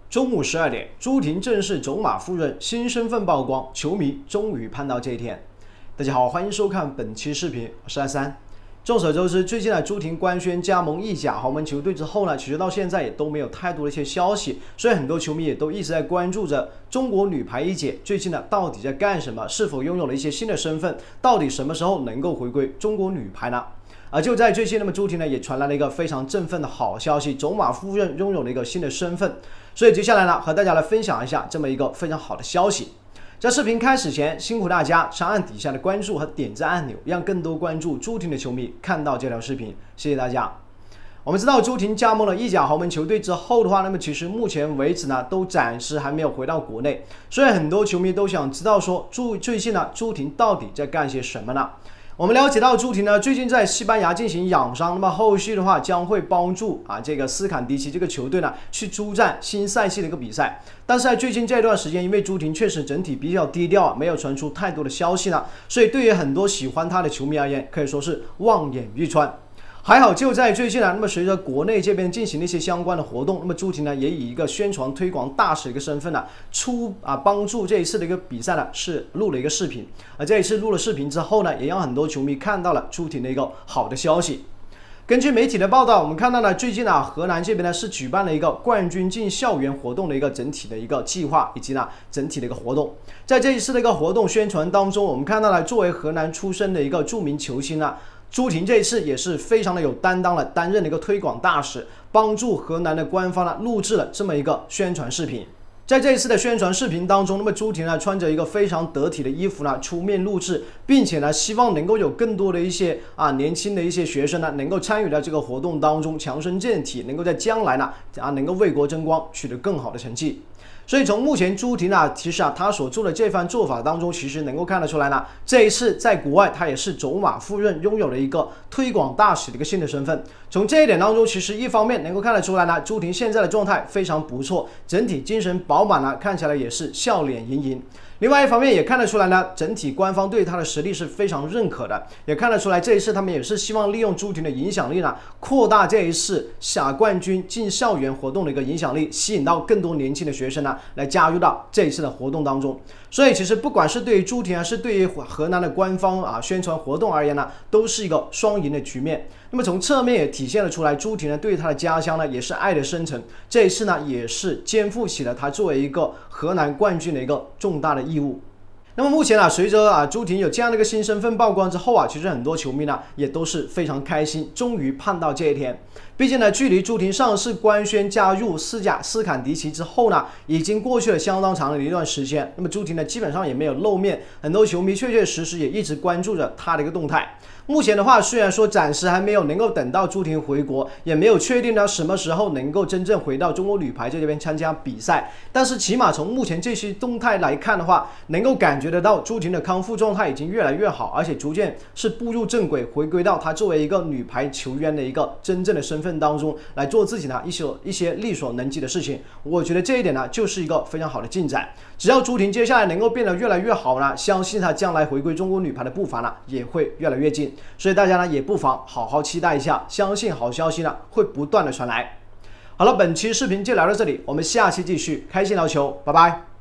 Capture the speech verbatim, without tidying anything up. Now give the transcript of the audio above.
中午十二点，朱婷正式走马夫人，新身份曝光，球迷终于盼到这一天。大家好，欢迎收看本期视频，我是阿三。众所周知，最近呢，朱婷官宣加盟意甲豪门球队之后呢，其实到现在也都没有太多的一些消息，所以很多球迷也都一直在关注着中国女排一姐最近呢到底在干什么，是否拥有了一些新的身份，到底什么时候能够回归中国女排呢？而就在最近，那么朱婷呢也传来了一个非常振奋的好消息，走马夫人拥有了一个新的身份。所以接下来呢，和大家来分享一下这么一个非常好的消息。在视频开始前，辛苦大家长按底下的关注和点赞按钮，让更多关注朱婷的球迷看到这条视频，谢谢大家。我们知道朱婷加盟了意甲豪门球队之后的话，那么其实目前为止呢，都暂时还没有回到国内，所以很多球迷都想知道说，朱最近呢，朱婷到底在干些什么呢？我们了解到朱婷呢最近在西班牙进行养伤，那么后续的话将会帮助啊这个斯坎迪奇这个球队呢去出战新赛季的一个比赛。但是在最近这段时间，因为朱婷确实整体比较低调啊，没有传出太多的消息呢，所以对于很多喜欢她的球迷而言，可以说是望眼欲穿。还好，就在最近啊，那么随着国内这边进行了一些相关的活动，那么朱婷呢也以一个宣传推广大使的一个身份呢，出啊帮助这一次的一个比赛呢是录了一个视频，而这一次录了视频之后呢，也让很多球迷看到了朱婷的一个好的消息。根据媒体的报道，我们看到呢，最近啊，河南这边呢是举办了一个冠军进校园活动的一个整体的一个计划，以及呢整体的一个活动。在这一次的一个活动宣传当中，我们看到了作为河南出身的一个著名球星呢，朱婷这一次也是非常的有担当了，担任了一个推广大使，帮助河南的官方呢录制了这么一个宣传视频。在这一次的宣传视频当中，那么朱婷呢穿着一个非常得体的衣服呢出面录制，并且呢希望能够有更多的一些啊年轻的一些学生呢能够参与到这个活动当中，强身健体，能够在将来呢啊能够为国争光，取得更好的成绩。所以从目前朱婷啊，其实啊，她所做的这番做法当中，其实能够看得出来呢，这一次在国外，她也是走马夫人，拥有了一个推广大使的一个新的身份。从这一点当中，其实一方面能够看得出来呢，朱婷现在的状态非常不错，整体精神饱满呢，看起来也是笑脸盈盈。另外一方面也看得出来呢，整体官方对她的实力是非常认可的，也看得出来这一次他们也是希望利用朱婷的影响力呢，扩大这一次亚冠军进校园活动的一个影响力，吸引到更多年轻的学生呢来加入到这一次的活动当中。所以其实不管是对于朱婷还是对于河南的官方啊宣传活动而言呢，都是一个双赢的局面。那么从侧面也体现了出来，朱婷呢对她的家乡呢也是爱的深沉，这一次呢也是肩负起了她作为一个河南冠军的一个重大的义务。那么目前啊，随着啊朱婷有这样的一个新身份曝光之后啊，其实很多球迷呢也都是非常开心，终于盼到这一天。毕竟呢，距离朱婷上次官宣加入斯甲斯坎迪奇之后呢，已经过去了相当长的一段时间。那么朱婷呢，基本上也没有露面，很多球迷确确实实也一直关注着她的一个动态。目前的话，虽然说暂时还没有能够等到朱婷回国，也没有确定呢什么时候能够真正回到中国女排这边参加比赛，但是起码从目前这些动态来看的话，能够感觉得到朱婷的康复状态已经越来越好，而且逐渐是步入正轨，回归到她作为一个女排球员的一个真正的身份当中来做自己呢一些一些力所能及的事情。我觉得这一点呢就是一个非常好的进展。只要朱婷接下来能够变得越来越好呢，相信她将来回归中国女排的步伐呢也会越来越近。所以大家呢也不妨好好期待一下，相信好消息呢会不断的传来。好了，本期视频就聊到这里，我们下期继续开心聊球，拜拜。